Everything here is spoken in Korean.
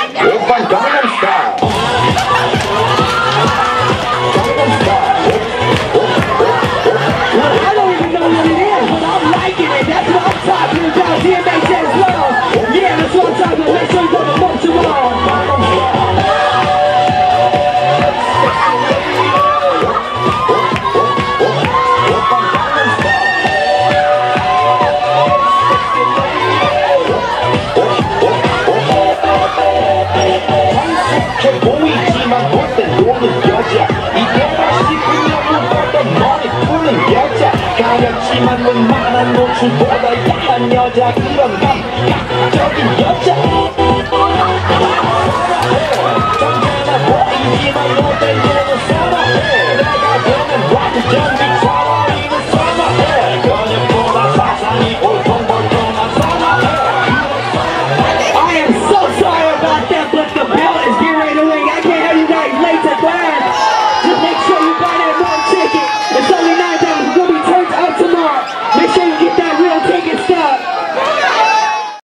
오빤 강남스타일. I don't even know what it is, but I'm liking it. That's what I'm talking about. DMHS love. Yeah, that's what I'm talking about. Make sure you got the motion on. 보이지만 못된 노는 여자 이때가 싶으면 어떤 머리 푸는 여자 가렸지만 눈만한 노출보다 야한 여자 그런 감각적인